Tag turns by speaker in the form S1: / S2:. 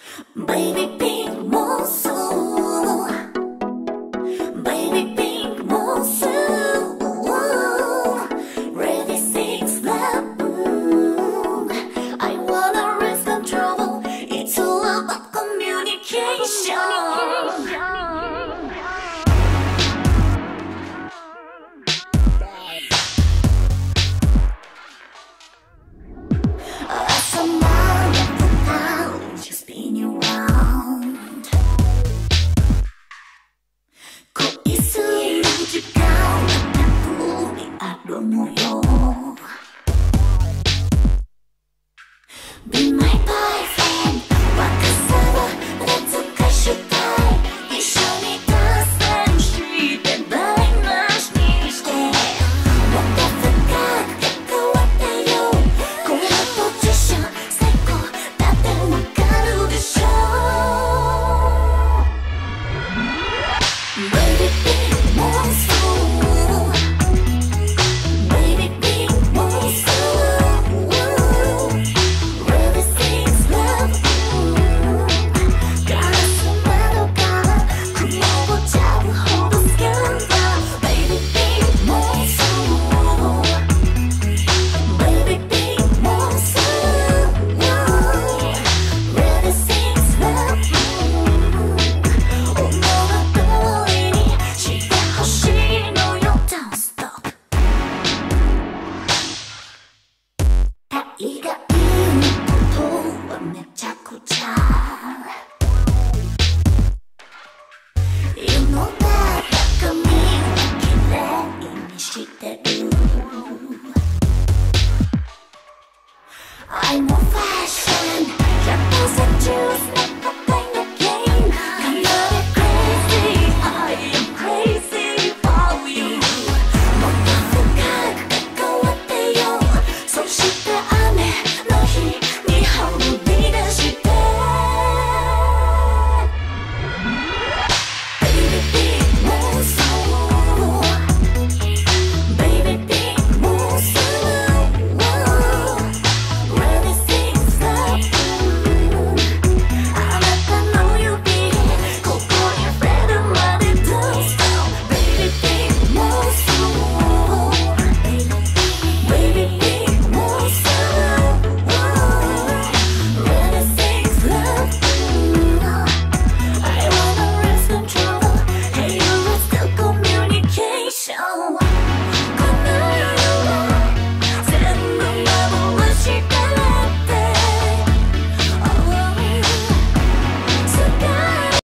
S1: Baby pink monsoon, baby pink monsoon, ready six love. I wanna raise control. It's all about communication. Be my boyfriend, wakasawa, natsuka shukai, ishoni tasenshite, balik nashite. Whatever God, kakawatayo, kono position, saiko, tate wakaru desho. Baby pink monsoon, baby pink monsoon, really sings love. Gotta smile, gotta come over, tell me how to scandal. Baby pink monsoon, baby pink monsoon, really sings love. Don't stop. 愛がいいことはめちゃくちゃ You know that 髪はきれいにしてる I'm on fire